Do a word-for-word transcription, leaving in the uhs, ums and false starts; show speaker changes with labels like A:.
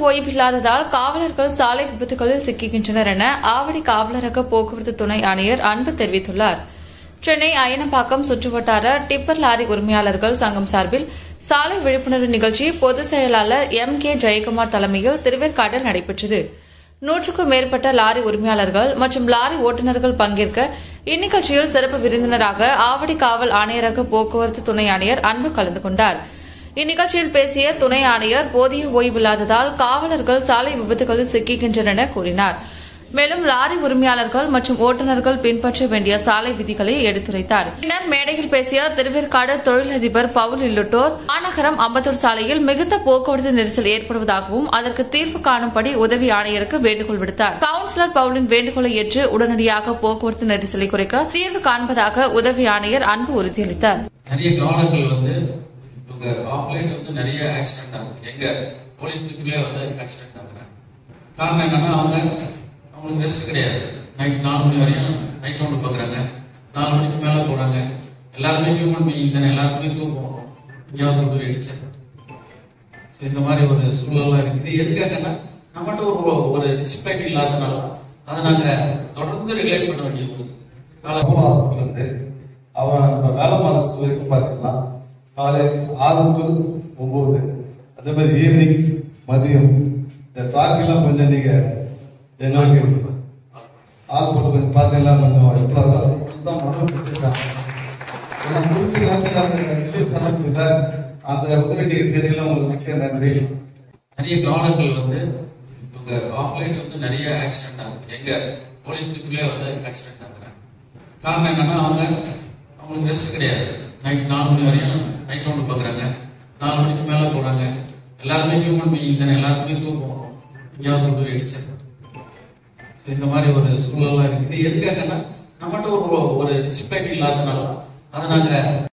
A: ஓய்வில்லாததால் காவலர்கள் சாலை விபத்துகளில் சிக்குகின்றனர் என ஆவடி காவலரக போக்குவரத்து துணை ஆணையர் அன்பு தெரிவித்துள்ளார். சென்னை அயனப்பாக்கம் சுற்றுவட்டார டிப்பர் லாரி உரிமையாளர்கள் சங்கம் சார்பில் சாலை விழிப்புணர்வு நிகழ்ச்சி பொதுச் செயலாளர் எம் கே ஜெயக்குமார் தலைமையில் திருவேற்காட்டில் நடைபெற்றது. நூற்றுக்கும் மேற்பட்ட லாரி உரிமையாளர்கள் மற்றும் லாரி ஓட்டுநர்கள் பங்கேற்க இந்நிகழ்ச்சியில் சிறப்பு விருந்தினராக ஆவடி காவல் ஆணையரக போக்குவரத்து துணை ஆணையர் அன்பு கலந்து கொண்டார். இந்நிகழ்ச்சியில் பேசிய துணை ஆணையர் போதிய ஓய்வில்லாததால் காவலர்கள் சாலை விபத்துகளில் சிக்குகின்றனர் என கூறினார். மேலும் லாரி உரிமையாளர்கள் மற்றும் ஓட்டுநர்கள் பின்பற்ற வேண்டிய சாலை விதிகளை எடுத்துரைத்தார். பின்னர் மேடையில் பேசிய திருவேற்காடு தொழிலதிபர் பவுல் உள்ளிட்டோர் மாநகரம் அம்பத்தூர் சாலையில் மிகுந்த போக்குவரத்து நெரிசல் ஏற்படுவதாகவும் அதற்கு தீர்வு காணும்படி உதவி ஆணையருக்கு வேண்டுகோள் விடுத்தார். கவுன்சிலர் பவுலின் வேண்டுகோளை ஏற்று உடனடியாக போக்குவரத்து நெரிசலை குறைக்க தீர்வு காண்பதாக உதவி ஆணையர் அன்பு உறுதியளித்தார்.
B: அவங்களுக்கு ரெஸ்ட் கிடையாது. நைட் நாலு மணி வரையும் நைட் ரவுண்டு பார்க்குறாங்க. நாலு மணிக்கு மேலே போகிறாங்க. எல்லாருமே ஹியூமன் பீயிங் தானே, எல்லாருக்குமே தூக்கம் எங்கேயாவது போய் அடிச்சு. ஸோ இந்த மாதிரி ஒரு சூழலாம் இருக்குது. எதுக்காகன்னா நம்மகிட்ட ஒரு ஒரு டிசிப்ளைன் இல்லாதனால அதை நாங்கள் தொடர்ந்து ரெகுலேட் பண்ண வேண்டியது.
C: ஹாஸ்பிட்டல் அவன் இப்போ வேலை மாத ஸ்கூல் வரைக்கும் பார்த்தீங்கன்னா காலை ஆறு டு ஒம்பது, அதே மாதிரி ஈவினிங் மதியம் இந்த டிராஃபிக்லாம் கொஞ்சம் நீங்கள் எங்களுக்கு ஆள் போட்டு கொஞ்சம் பார்த்தீங்களா கொஞ்சம் இப்பதான் மனம் கொடுத்துருக்காங்க. அந்த உதவி செய்திகள் உங்களுக்கு மிக்க நன்றி.
B: நிறைய காவலர்கள் வந்து இப்போ ஆஃப்லைன் வந்து நிறைய ஆக்சிடென்ட் ஆகுது. எங்க போலீஸ் டிப்லேயே வந்து ஆக்சிடென்ட் ஆகுறாங்க. காரணம் என்னன்னா அவங்க அவங்களுக்கு ரெஸ்ட் கிடையாது. நைட் நாலு மணி வரையும் நைட் ரவுண்டு பார்க்குறாங்க. நாலு மணிக்கு மேலே போகிறாங்க. எல்லாருமே ஹியூமன் பீயிங் தானே, எல்லாருக்குமே தூக்கம் எங்கேயாவது போய் அடிச்சு. இந்த மாதிரி ஒரு சூழலாம் இருக்குது. எதுக்காகன்னா நம்மகிட்ட ஒரு ஒரு டிசிப்ளைன் இல்லாதனால அதை நாங்கள்